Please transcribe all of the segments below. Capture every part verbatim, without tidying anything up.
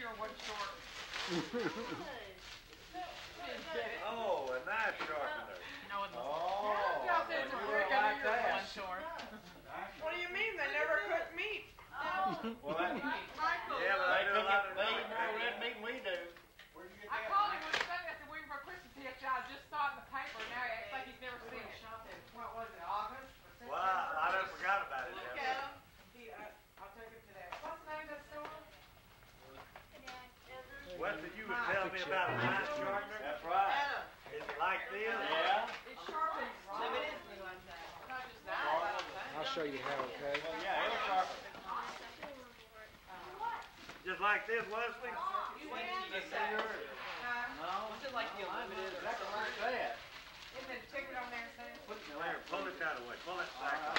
sharpener, one short. Oh, a knife sharpener. No, it wasn't. Oh, Y'all said it's a you brick were like under that. one short. What do you mean? They never cook meat. Well, that, Michael. yeah, but They I do a cook lot it, of they eat different more red things. meat than we do. Where'd you get I that called him from? one Sunday. I said, waiting for a Christmas gift. I just saw it in the paper. Now he acts like he's never seen it. What was it, August? Well, I, I done forgot about it. Look Jeff. at him. He, uh, I'll take him to that. What's the name of that store? Weston, you was telling me about a knife sharpener. That's right. Is it like this? Yeah. It sharpens tremendously like that. Not just that, I don't think. I'll show you how, okay? Well, yeah, it'll sharpen. Just like this, Wesley? You went to Just get say that. yours. Huh? No. What's it like the aluminum? Exactly like that. Isn't there a ticket on there saying? Put it in the Here, pull it that way. Pull it back up.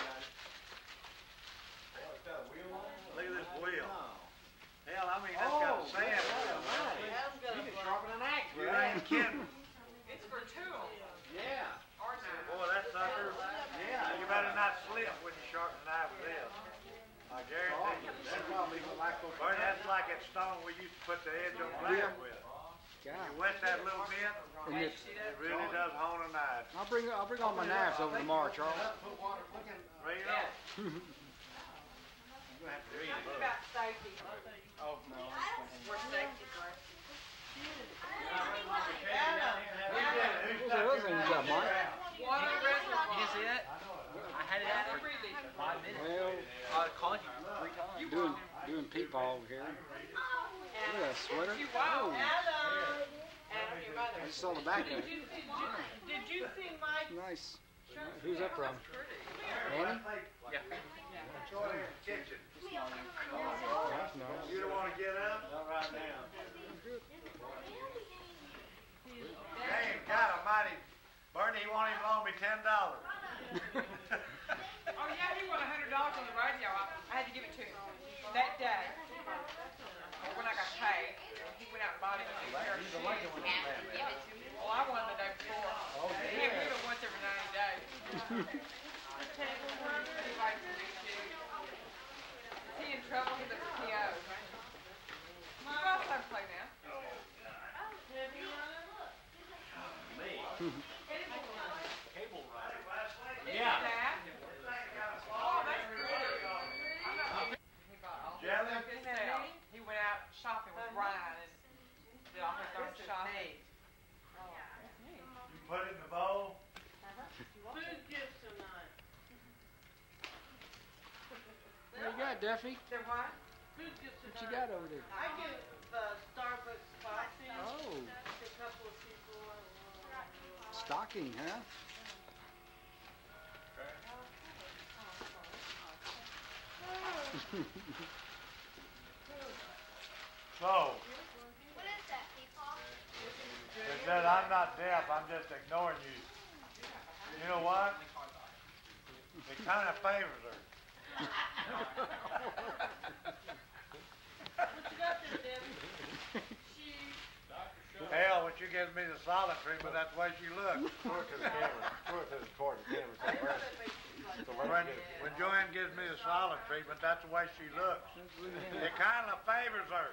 Look at this wheel. Hell, I mean, that's got Oh, sand in it. nice. You can sharpen an axe You with that. ain't kidding. It's for tools. Yeah. Or knives. Boy, that sucker. Yeah. You better not slip when you sharpen a knife with this. I guarantee you. That's probably like those. Or that's like that stone we used to put the edge on glass with. God. You wet that little bit, And Hey, you it- see it that? really does hone a knife. I'll bring I'll bring all my knives over tomorrow, Charles. Bring it Yeah. on. Something about safety. Oh, no. We're safety first. What's the other thing you got, Mike? Water reservoir. You see that? I had it out for Really? five minutes. Well, I called you three times. doing doing peepball over here. Look at that sweater. You wow. Oh, Adam. Adam, your mother. I just saw the back of it. Did you, did you, did you see my Nice. Who's that from? Annie? Yeah. Go in the kitchen. That's nice. You don't want to get up? Not right now. Dang, God almighty. Bernie, he won't even loan me ten dollars. Oh yeah, he won a hundred dollars on the radio. I, I had to give it to him that day. When I got paid, he went out and bought him a new pair of shoes. Well, I won the day before. Oh, He yeah. had to do it once every ninety days. He likes the new shoes. Is he in trouble? He looks P O. You go outside and play now. Cable ride. Is Yeah. that? Oh, that's pretty. I'm not- He bought all Jelly? stuff himself. He went out shopping with Brian and did all his own shopping. Oh, that's neat. You put it in the bowl. food gifts tonight? What you got, Duffy? They're what? Food gifts What tonight. you got over there? I give uh, Starbucks coffee Oh, to a couple of people. uh, stocking, huh? So, What is that, Peepaw? it said I'm not deaf, I'm just ignoring you. You know what? It kind of favors her. What you got there, Debbie? Hell, when she gives me the silent treatment, that's the way she looks. Throw it to the camera. Throw it to the toward the camera. So where- so where- When, when Joanne gives me the silent treatment, that's the way she looks. It kind of favors her.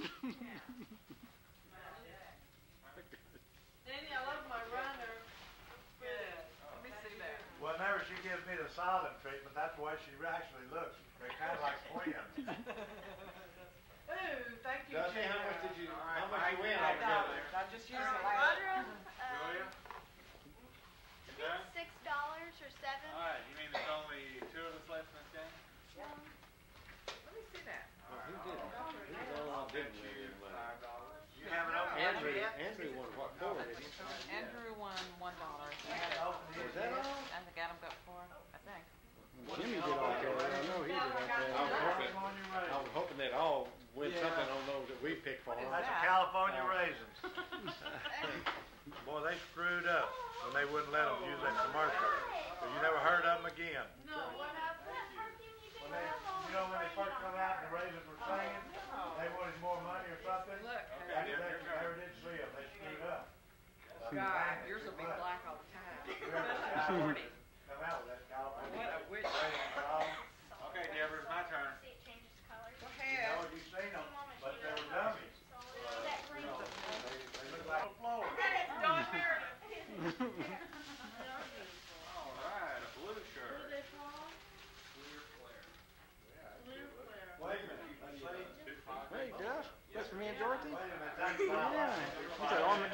Danny, I love my runner. Good. Let me see that. Whenever she gives me the silent treatment, that's the way she actually looks. They're kind of like twins. Ooh, thank you, Dusty, how Junior. much did you, how much you win Five altogether? dollars. I just used the Uh, last. butter, Julia? I think six dollars or seven. Alright, you mean there's only two of us left in this game? Let me see that. Well, who did it? Who was the only one that didn't win any money? Five dollars. You haven't opened it Andrew, yet? Andrew won what, four, did he? Andrew won one dollar. Was that all? I think Adam got four. I think. Jimmy did okay. I know he did I was okay. hoping, I was hoping they'd all win something on those that we picked for them. That's a California raisins. Boy, they screwed up when they wouldn't let them use that commercial. So you never heard of them again. no, what happened? When they, you know, when they first come out and the raisins were singing, they wanted more money or something. Look, They never did see them. They screwed up. God, yours will be black all the time. Forty. Come out with that California. What a witch. raisins, Tom. Okay, Deborah, it's my turn. See, it changes colors. Go You ahead. know, you seen them, but they were dummies. for me and Dorothy? Yeah. He said, oh,